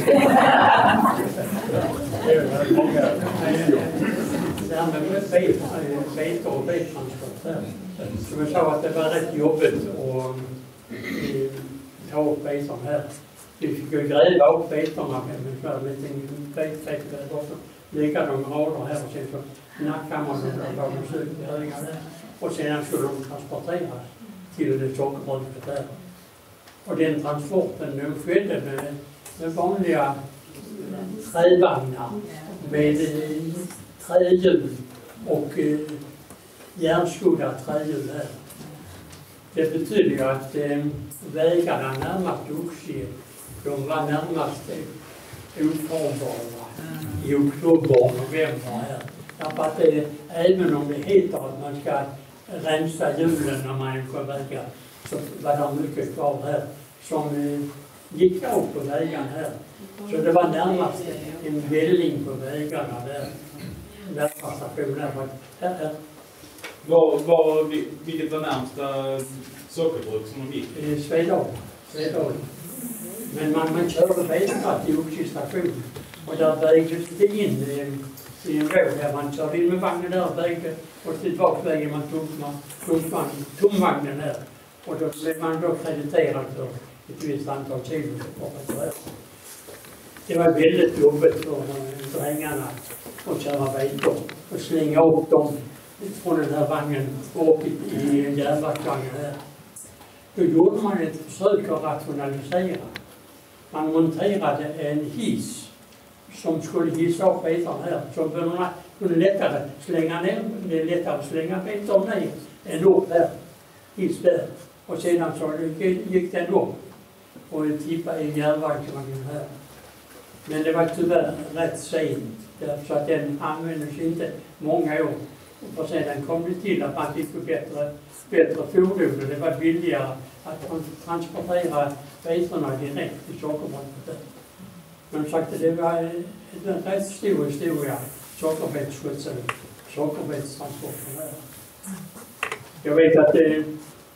Det här med bete och betransport där. Som jag sa att det var rätt jobbigt att ta upp betorna här. Vi fick ju gräva upp betorna med en liten beträckbädd och så lägga dem rader här och sen så nackade man dem och de sökte höga där. Och sedan skulle de transporteras till det sockerbruket där. Och den transporten den skedde med, med vanliga trävagnar med eh, trähjul och eh, järnskodda trähjul här. Det betyder ju att eh, vägarna närmast Oxie, de var närmast eh, ofarbara i oktober och november här. Därför att det, även om det heter att man ska rensa hjulen när man är på vägar, så var det mycket kvar här som eh, gick av på vägarna här. Så det var närmast en välling på vägarna där. Närmast stationen var här, här. Var, var, vilket var närmsta sockerbruk som de gick? Eh, Svedal. Svedal. Men man, man körde vägarna till Oxie station. Och där vägdes det in eh, i en råd där man körde in med vagnen där och vägde. Och tillbaka vägen man tog tomvagnen här. Och då blev man då krediterad för ett visst antal kilo. Det var väldigt jobbigt för drängarna att köra vetor och slänga upp dem från den här vagnen upp i en järnvägsvagn här. Då gjorde man ett försök att rationalisera. Man monterade en hiss som skulle hissa upp vetorna här. Så bönderna kunde lättare slänga ner, det är lättare att slänga vetorna ner än upp här. Hiss där. Och sedan så gick den upp och tippade i järnvägsvagnen här. Men det var tyvärr rätt sent, så att den användes inte många år. Och sedan kom det till att man fick bättre, bättre fordon och det var billigare att transportera vetorna direkt till sockerbruket. Men sagt, det var en rätt stor historia, sockerbetsskötsel, sockerbetstransporten här. Jag vet att det,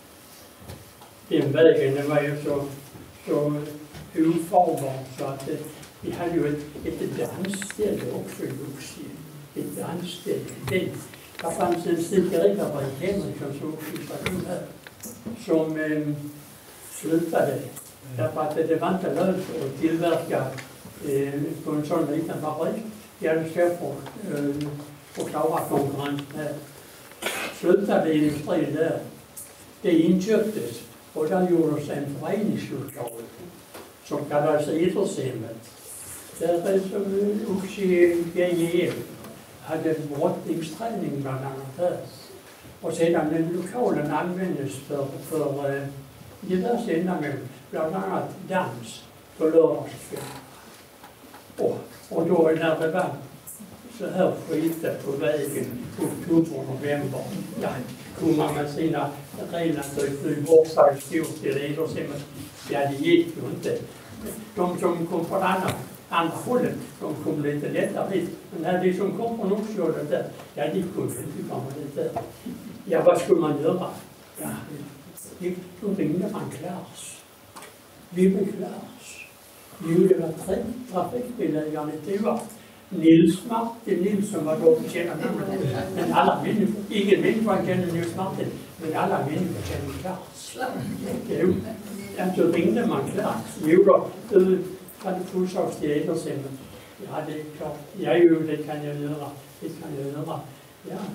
den vägen den var ju så, så ofarbar så att det, vi hade ju ett, ett dansställe också i Oxie. Ett dansställe. Det, där fanns en snickerifabrik, Henrikssons Oxie-station här, som eh, slutade. Därför att det, det var inte lönt att tillverka eh, på en sån liten fabrik. Vi hade svårt eh, att klara konkurrensen här. Slutade industrin där. Det inköptes och där gjordes en föreningslokal som kallades Idrottshemmet. Där är som Oxie G J F hade brottningsträning bland annat där. Och sedan den lokalen användes för, för eh, diverse ändamål, bland annat dans på lördagskväll. Och, och då när det var så här skitet på vägen, oktober, november, ja, kom man med sina relativt bortsagda skor till idrottshemmet. Ja, det gick ju inte. De som kom från andra, andra hållet, de kom lite lättare hit. Men när de som kom från Oxie där, ja, de kunde inte komma dit där. Ja, vad skulle man göra? Ja, då ringde man Klas. Vi blev Klas. Jo, det var tre trafikbilägare i Toa. Nils Martin Nilsson var då kända namnet. Men alla människor, ingen människa kände Nils Martin, men alla människor kände Klas. Jo, så ringde man Klas. Jo då, du hade fullsaks till idrottshemmet. Ja, det är klart. Ja, jo, det kan jag göra. Det kan jag göra. Ja,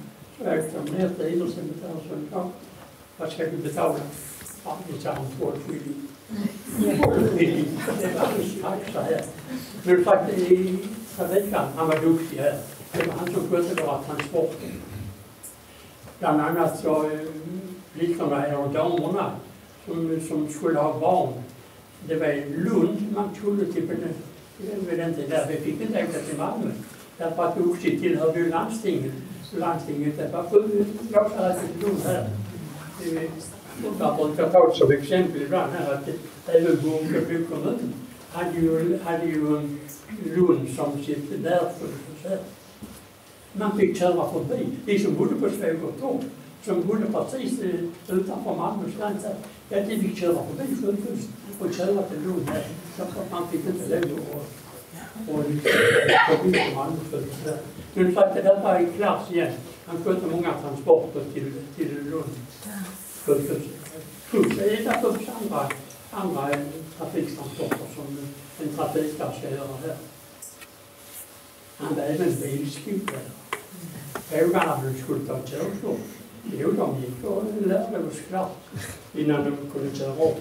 Så jag kom ner till idrottscentret och sa, ja, vad ska vi betala? Ja, vi tar en tolvskilling. tolvskilling, det var alldeles strax så här. Men faktiskt i trafiken, han var duktig här. Det var han som skötte våra transporter. Bland annat så flickorna eller damerna som, som skulle ha barn. Det var i Lund man skulle till, vid den tiden där vi fick inte åka till Malmö. Därför att Oxie tillhörde ju landstinget. Landstinget, det var sju dagar till Lund här. Jag brukar ta det som exempel ibland här att även Bunkeby kommun hade ju, hade ju en Lund som sitt närföljd. Man fick köra förbi. De som bodde på Svegotorp, som bodde precis utanför Malmös gräns, ja, de fick köra förbi sjukhuset och köra till Lund här. Så man fick inte lov att och förbi på Malmös gräns. Men för att det där var i klass igen. Han skötte många transporter till, till Lund. Sjukhuset. Det är därför andra, andra trafiktransporter som en trafikare ska göra här. Han var även bilskolare. Frågan om de skulle ta körkort. Jo, de gick och lärde oss klart innan de kunde köra upp.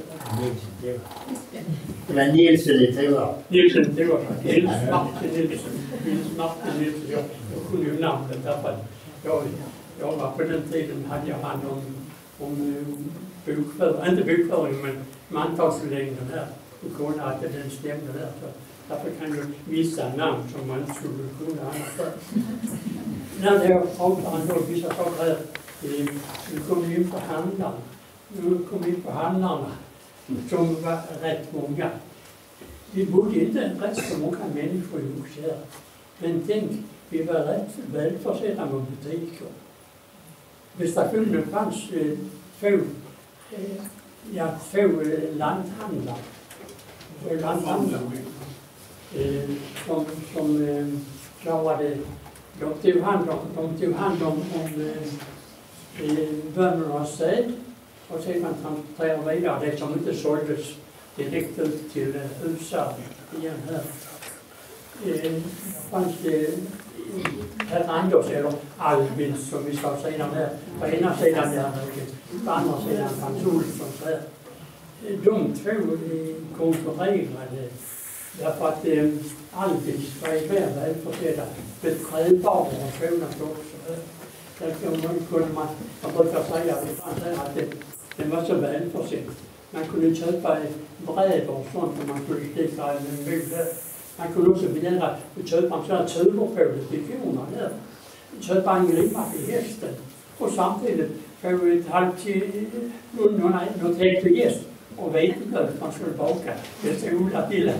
Det var Nilsson i Tora. Nilsson i Tora. Nils Martin Nilsson. Nils Martin Nilsson. Jag, jag kunde ju namnet därför. Jag, jag var på den tiden hade jag hand om, om bokföring, inte bokföring men mantalslängden här. Och kunde att den stämde där. Så därför kan ju vissa namn som man inte skulle kunna annars. När jag pratar om vissa saker här, vi kom in på handlarna. Nu kom in på handlarna som var rätt många. Vi bodde inte rätt så många människor i Oxie här. Men tänk, vi var rätt välförsedda med butiker. Vid stationen fanns eh, två, eh, ja, två eh, lanthandlar. Två lanthandlar. Eh, som som eh, klarade, de tog hand om, de tog hand om, om eh, böndernas säd och sedan transporterade vidare det som inte såldes direkt ut till eh, husar igen här. Eh, fanns det herr Anders eller Albin som vi sa sedan här, på ena sidan där, på andra sidan fanns Olsson så här. De två eh, konkurrerade därför att eh, Albins var ju mer välförsedda med trävaror och sådant också. Därför kunde man, man brukar säga att det, det var så välförsedd. Man kunde köpa brädor och sånt och man kunde sticka en bod. Man kunde också begära att köpa en sån här tuberpåle till korna där. Köpa en grimma till hästen och samtidigt få ett halvt något helt till gäst. Och vetebröd man skulle baka. Det stod Ola till.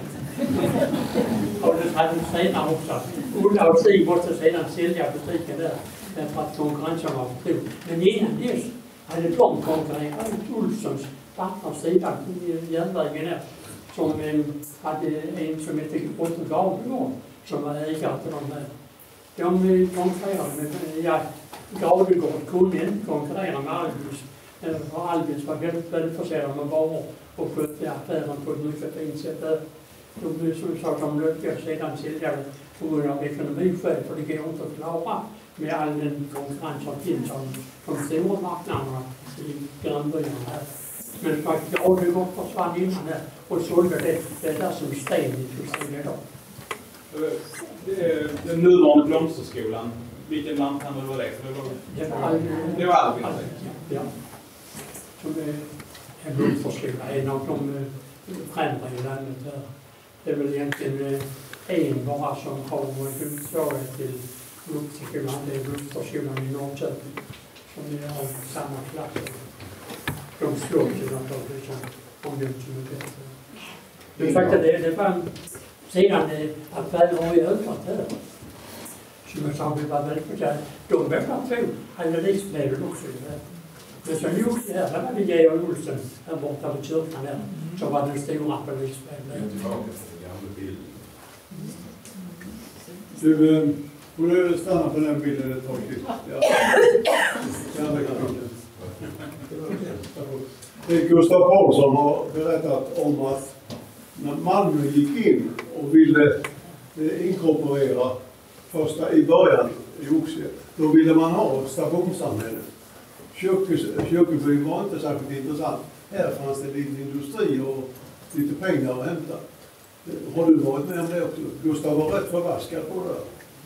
Och det hade de senare också. Ola och Stig måste sedan sälja butiken där. Därför att konkurrensen var för stor. Men innan dess hade de konkurrerat ut Olssons på andra sidan i järnvägen där. Som en, hade en som hette Otto Gardegård som var ägare till de här. De konkurrerade med, ja, Gardegård kunde inte konkurrera med Albins. För Albins var väldigt välförsedda med varor och skötte affären på ett mycket fint sätt där. De som sa att de lyckades sedan sälja på grund av ekonomiskäl, för det går inte att klara med all den konkurrens som finns om de stora marknaderna i grannbyarna här. Men faktiskt Gardegård försvann innan här och sålde det, det där som sten i system idag. Den nuvarande blomsterskolan, vilken lanthandel var det? Det var Albin. Det var Albin. Ja. Som är en blomsterskola, en av de främre i landet här. Det är väl egentligen en bara som har motsvarighet till blomsterskolan. Det är blomsterskolan i Norrköping som är av samma klass. De slår till naturligtvis om de som är bättre. Men faktiskt det, det var sedan att väl var i ökat här. Som jag sa, vi var väldigt förtjänade. De båda två hade livsmedel också i det här. Men så gjorde det här, där var det Georg Olsson här borta vid kyrkan där, som var den stora på livsmedel. Du, får du stanna på den bilden ett tag till? Ja. Gustav Paulsson har berättat om att när Malmö gick in och ville inkorporera första i början i Oxie. Då ville man ha ett stationssamhälle. Kyrkebyn var inte särskilt intressant. Här fanns det lite industri och lite pengar att hämta. Har du varit med om det också? Gustav var rätt förvaskad på det.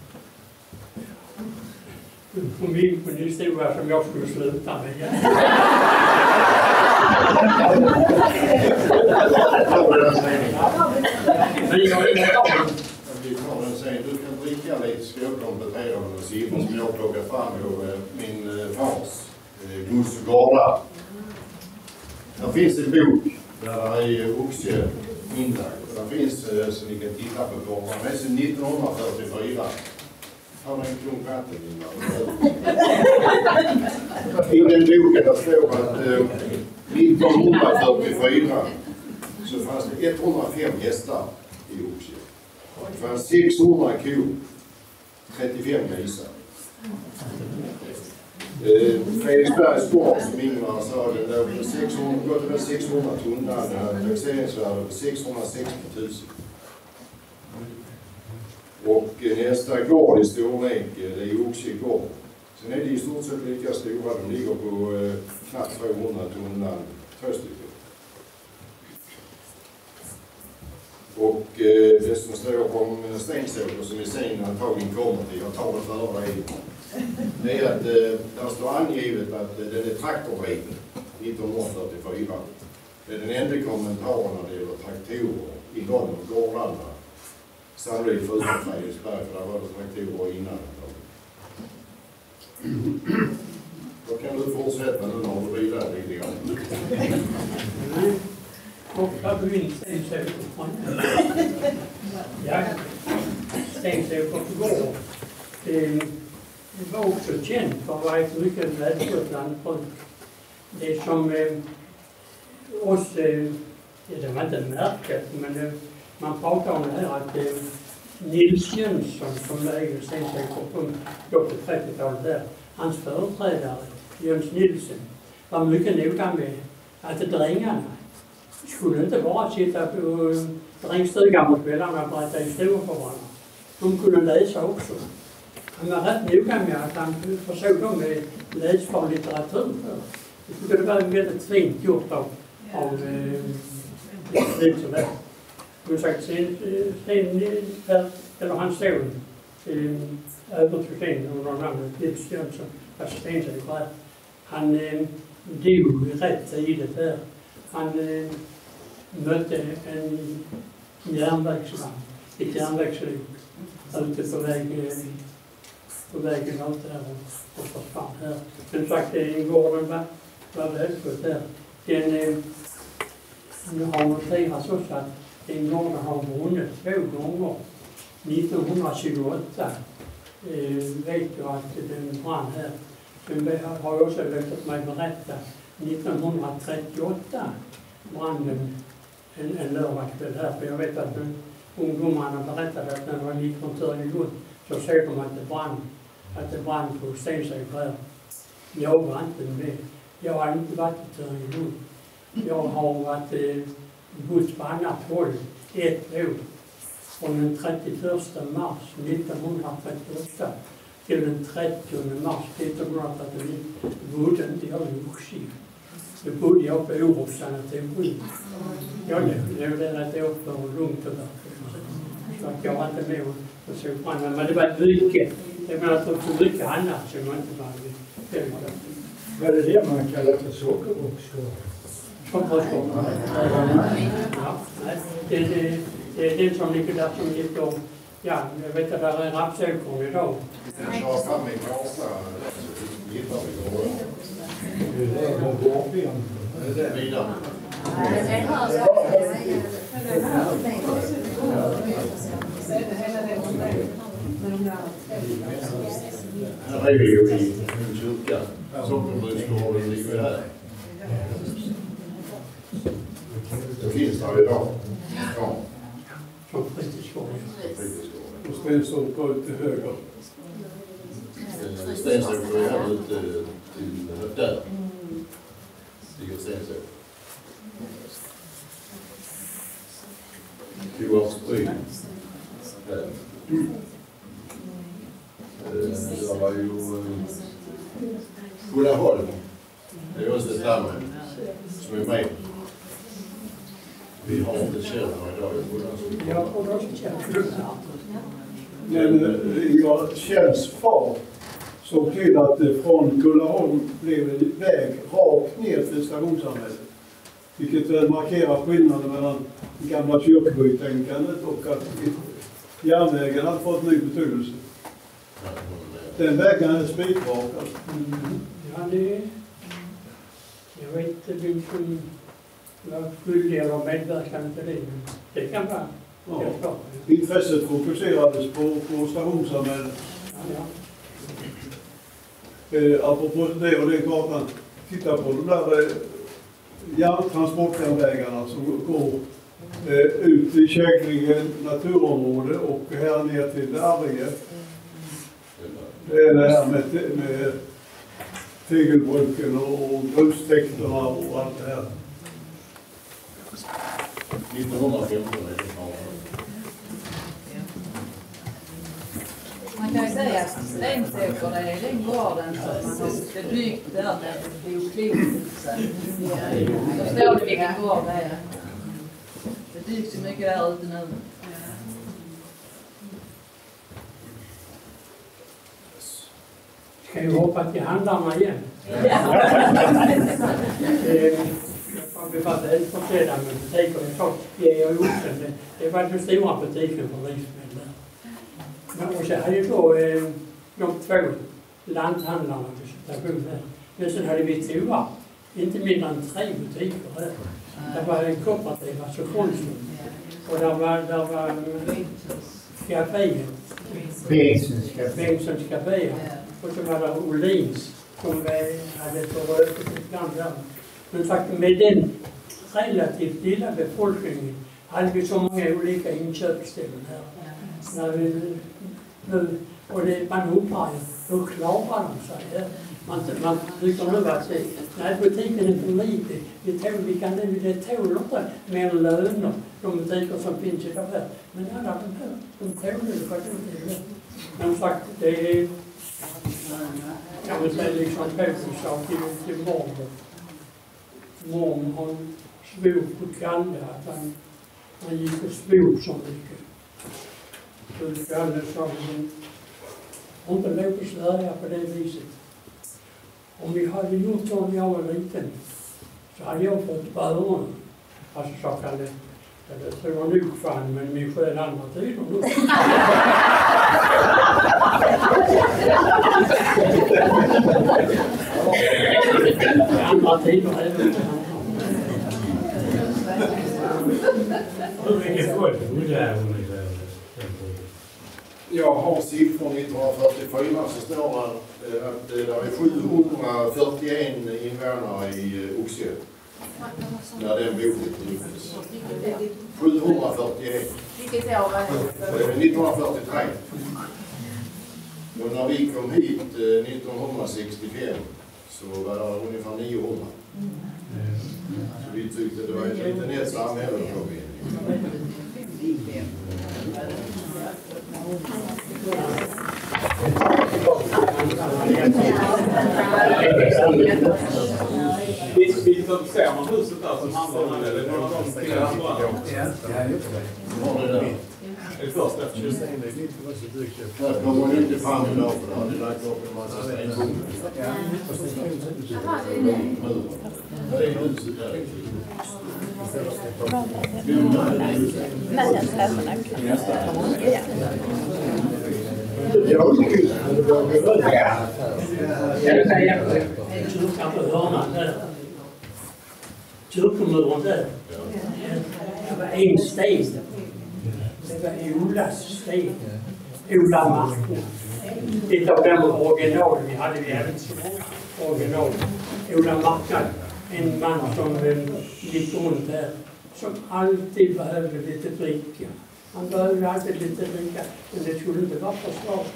På min på en historia som jag skulle sluta med. Men jag är Vi tar den sen. Du kan dricka lite skålkompletterande med siffror som jag plockar fram på min fars gods och gårdar. Här finns en bok där det är Oxie inlagt. Där finns, så ni kan titta på gårdarna, det är sedan nittonhundrafyrtiofyra. Har ni en klunk vatten i den boken där står att eh, nittonhundrafyrtiofyra så fanns det etthundrafem hästar i Oxie. Det fanns sexhundra kor, trettiofem grisar. Eh, Fredriksbergs gård som Ingvar sa, det låg på sexhundra, gått över sexhundra tunnland, taxeringsvärde på sexhundrasextio tusen. Och nästa gård i storlek, det är Oxie gård. Sen är det i stort sett lika stora, de ligger på eh, knappt tvåhundra tunnland, två stycken. Och eh, det som står om Stensåker som vi sen antagligen kommer till, jag tar det före dig, det är att eh, där står angivet att eh, den är traktordriven nittonhundrafyrtiofyra. Det är den enda kommentaren när det gäller traktorer i någon av gårdarna. Sannolikt förutom Fredriksberg, för där var det traktorer innan. Då kan du fortsätta nu när du vilar lite grann. Och har du in Stensåker? Ja, Stensåker går. Det var också känt för att vara ett mycket välskött lantbruk. Det som eh, oss, eh, det var inte märket, men eh, man pratar om det här att eh, Nils Jönsson som äger Stensåker på trettiotalet där, hans företrädare Jöns Nilsen var mycket noga med att drängarna skulle inte bara sitta på drängstugan på kvällarna och berätta historier för varandra. De kunde läsa också. Han var rätt noga med att han försåg dem med läsbar litteratur. Jag tycker det var väldigt fint gjort av, av eh, Nilsson där. Som sagt, sen, sen, eller hans son, eh, övertygad under namnet Nils Jönsson, assistentsekreterare, han eh, dog rätt tidigt där. Han eh, mötte en järnvägsvagn, ett järnvägslok ute på väg, eh, på vägen ut där och, och försvann här. Men sagt, den gården var, var välskött där. Den eh, har noterats också att den gården har brunnit två gånger. nittonhundratjugoåtta eh, vet jag att den brann här. Sen har jag också låtit mig berätta nittonhundratrettioåtta brann den en, en lördagskväll här. För jag vet att ungdomarna berättade att när de gick från Törjelund så såg de att det brann, att det brann på Stensåker här. Jag var inte med. Jag har inte varit i Törjelund. Jag har varit eh, bott på annat håll ett år. Från den trettioförsta mars nittonhundratrettioåtta till den trettionde mars nittonhundratrettionio bodde inte jag i Oxie. Då bodde jag på Orups sanatorium. Jag låg där ett år för lugnt och så att jag var inte med och såg fram. Men det var mycket. Det var också mycket annat som man inte var med. Vad är det man kallar för sockerbockskål? Sockerbockskål? Ja, det är det är den som ligger där som heter, ja, jag vet att det är en rapsåker idag. Vi kan köra fram i Karlstad, så hittar vi gården. Det är en gårdben. Det är vidare. Här är vi ju i kyrkan. Sockerbruksgården ligger här. Det finns där idag. Ja. Som fritidsgård. Och Stensåker ut till höger. Stensåker är här ute till där. Ligger Stensåker. Till vår strid. det var ju Kullaholm. Det är också ett samhälle som är med. Vi har inte känt idag i Kullaholm. Jag har också känt. Men jag känns far såg till att det från Kullaholm blev en väg rakt ner till stationssamhället. Vilket väl markerar skillnaden mellan det gamla kyrkobytänkandet och att järnvägen hade fått ny betydelse. Den vägen är spikrak. Mm. Ja, det... Jag vet inte vilken var skyldig eller medverkande till det. Det kan vara. Ja. Intresset fokuserades på, på stationssamhället. Ja, ja. Eh, apropå det och den kartan, titta på de där eh, järn- transportjärnvägarna som går eh, ut i Käglinge naturområde och här ner till Arvinge. Det är det här med, med tegelbruken och grustäkterna och allt det här. nittonhundrafemton är det snart. Man kan ju säga att Stensåker är den gården som man har bebyggt där med Boklohusen. Då står det vilken gård det är. Det byggs ju mycket där ute nu. Ska ju hoppa till handlarna igen. Vi var väldigt försedda med butiker. Jag sa, G och Olsen, det, det var den stora butiken för livsmedel. Men och så hade ju då eh, de två lanthandlarna till station där. Men sen hade vi stora, inte mindre än tre butiker där. Det var en kooperativ, alltså Konsum. Och där var, där var kaféet. Bengtsons kafé. Och så var det Olins som hade ett röket ibland där. Men faktiskt med den relativt lilla befolkningen hade vi så många olika inköpsställen här. När vi, nu, och det, man undrar ju, hur klarar de sig här? Man, man tycker nu att nej, butiken är för liten. Vi tål, vi kan, det tål inte mer löner, de butiker som finns i det här. Men alla de här, de tål det för att det inte är. Men sagt, det är, kan man säga, liksom huvudsak till, till morgon. Morgon har svor på Kalle att han, han gick och svor så mycket. Så Kalle sa att hon inte låg att svära på det viset. Om vi hade gjort så när jag var liten så hade jag fått på öronen. Alltså sa Kalle, det tror jag nog fan, men min sköl andra tider nu. Andra tider även. Hur mycket folk bodde här ungefär? Jag har siffror nittonhundrafyrtiofyra så står det att det är sjuhundrafyrtioen invånare i Oxie. När den boken byggdes. sjuhundrafyrtioen. Vilket år var det? nittonhundrafyrtiotre. Och när vi kom hit nittonhundrasextiofem så var det ungefär niohundra. Så vi tyckte det var ett lite nätt samhälle att komma in. Visst ser man huset där som handlar om det? Eller några gånger till andra? Är det först efter tjugo? Här kommer man inte fram idag för det hade lagt upp en massa stenbomber. Det är huset där. Kyrkan på hörnan där. Kyrkomuren där. Det var en sten. Det var Olas sten. Ola Marknad. Det var den original vi hade. Vi hade inte så många original. Ola Marknad. En man som gick runt där. Som alltid behövde lite dricka. Han behövde alltid lite dricka. Men det skulle inte vara för svagt.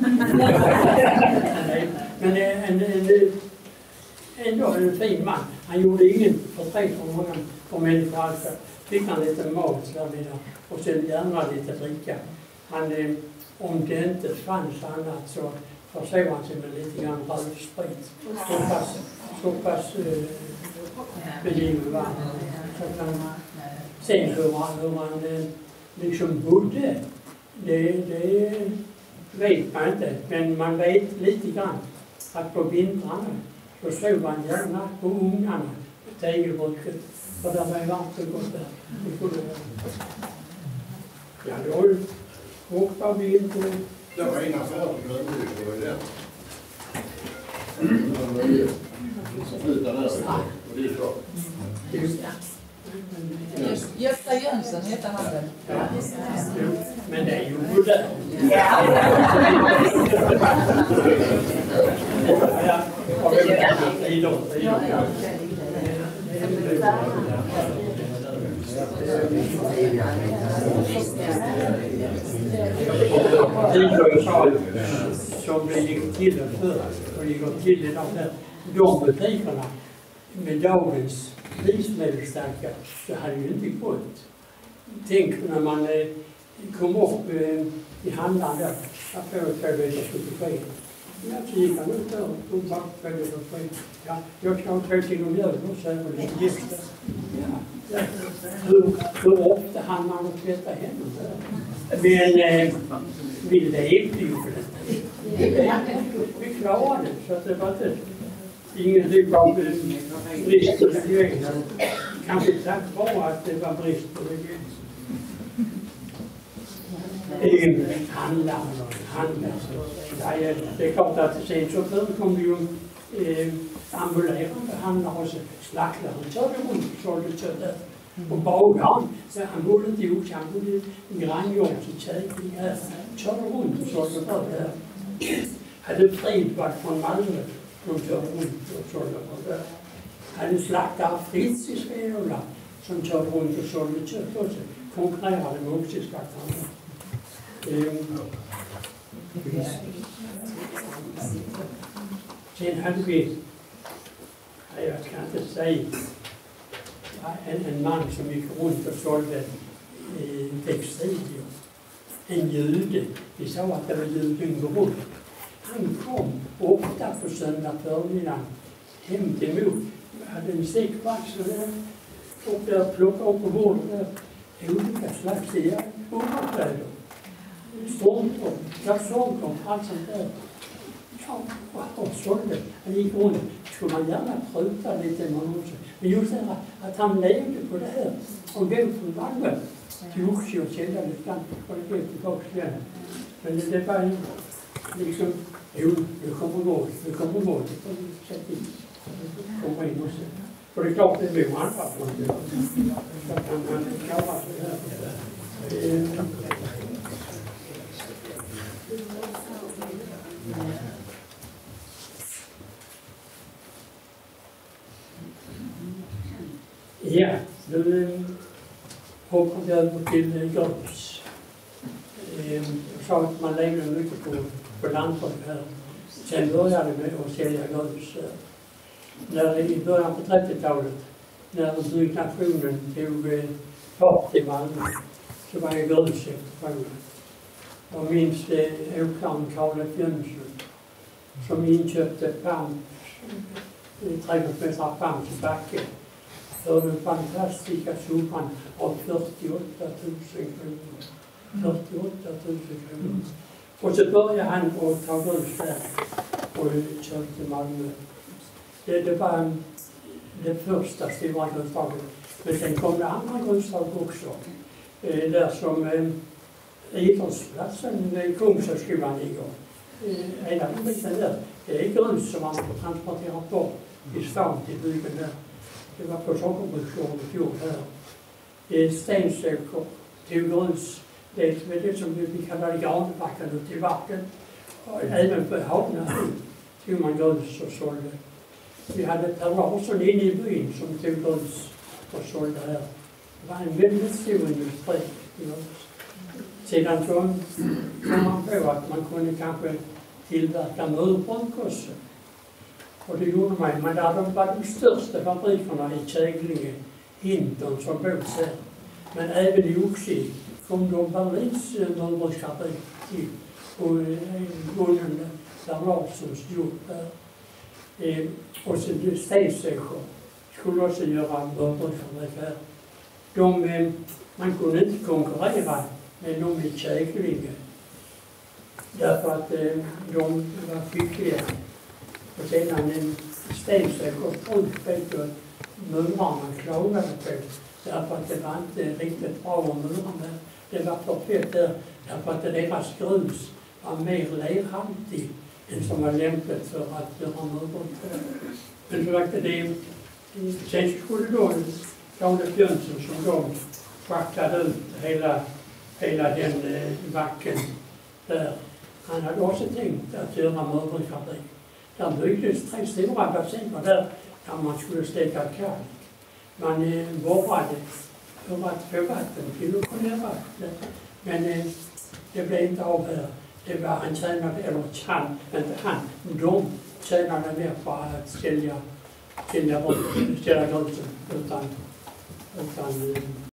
Men en, en, ändå en fin man. Han gjorde ingen förtret för många för människor alls. Fick han lite mat där och sen gärna lite dricka. Han, om det inte fanns annat så försåg han sig med lite grann rödsprit. Så pass, så pass uh, begiven var han. Så han. Sen hur han, hur han uh, liksom bodde, det, det vet man inte. Men man vet lite grann att på vintrarna så slog han gärna på ungarna på tegelbruket. För det var varmt och gott där. Ja, då åkte vi inte. Det var inga affärer på Grönby, det var ju det. Sluta där, och det är klart. Gösta Jönsson heter han väl? Ja. Men det är ju både. Ja. Som det gick till förr, och det går till i de här de butikerna med dagens livsmedelstankar så hade ju inte gått. Tänk när man eh, kom upp eh, i handlaren där, jag får två liter fotogen. Ja, så gick han ut där och tog bara två liter fotogen. Ja, jag ska ha två kilo mjöl och så är det lite gifter. Ja, ja. Hur, hur ofta hann man att tvätta händerna? Men eh, vi levde ju för detta. Vi klarade det, så att det var inte ingen typ av brist på hygien. Kanske tack vare att det var brist på hygien. Handlaren och handlaren. Ja, det är klart att sen så förekom det ju eh, ambulerande handlare och slaktaren körde runt och sålde kött. Och bagaren, han bodde inte i Oxie, han bodde i grannjord till Käking här. Körde runt och sålde bröd här. Hade Fridvall från Malmö, de körde runt och sålde bröd. Hade slaktare Fritz i Sveola som körde runt och sålde kött också. Konkurrerade med Oxie-slaktaren. Um, sen hade vi, jag ska inte säga, en, en man som gick runt och sålde eh, textilier. En jude. Vi sa att det var juden går runt. Han kom ofta på söndag förmiddag hem till mor. Hade en säck på axeln där. Och där plockade upp på bordet där. Olika slags underkläder. Stormtor, kalsonger, allt sånt där. Ja, och sålde. Han gick runt. Skulle man gärna pruta lite med honom också. Men just det att han levde på det här. Och blev från Malmö till Oxie och kände lite grann. Och det blev tillbaka igen. Men det, det var liksom, jo, det kommer gå, det kommer gå. Det kommer sätta in. Det kommer in också. För det är klart det blir andra från det. Så att han, han klarar sig där. Ja, nu hoppar vi över till grus. Jag sa att man levde mycket på, på lantbruk här. Sen började vi att sälja grus. När i början på trettiotalet, när byggnationen tog fart i Malmö, så var det grus efterfrågan. Jag minns åklaren Karl F. Jönsson som inköpte pamp, trädgårdsmästare pamp i Backe för den fantastiska summan av fyrtioåtta tusen kronor. fyrtioåtta tusen kronor. Och så började han att ta grus där och köpte Malmö. Det, det var det första stora grustaget. Men sen kom det andra grustag också. Eh, där som eh, idrottsplatsen i Kungshögskolan ligger. Eh, hela den biten där. Det är grus som man får transportera bort i stan till bygden där. Det var på sockerbruksgården gjort här. Eh, Stensåker tog grus. Det är det som vi kallade Granbacken ut till Varken. Och även på Havna tog man grus och sålde. Vi hade Per Larsson inne i byn som tog grus och sålde här. Det var en väldigt stor industri. Sedan så kom man på att man kunde kanske tillverka murbrunkosse. Och det gjorde man. Men där de var de största fabrikerna i Käglinge, Hinton som båts här. Men även i Oxie kom de Berlins murbrunksfabrik till. Och Gunnen Larssons gjort där. Eh, och sen Stensösjö skulle också göra en möbelfabrik här. De, eh, man kunde inte konkurrera med dem i Käglinge. Därför att eh, de var skickliga. Och sedan en Stensösjö folk vet du att murarna klagade på. Därför att det var inte riktigt bra om murarna. Det var för fett där. Därför att deras grus var mer lerhaltig än som var lämpligt för att göra murar. Men så att det, sen skulle då Janne Jönsson som de schaktade ut hela, hela den eh, backen där. Han hade också tänkt att göra möbelfabrik. Där byggdes tre stora bassänger där, där man skulle steka kalk. Man eh, borrade för att få vatten till att kunna göra det. Men eh, det blev inte av här. Det var han tjänade, eller han, inte han, de tjänade mer på att sälja, sälja, sälja grusen utan, utan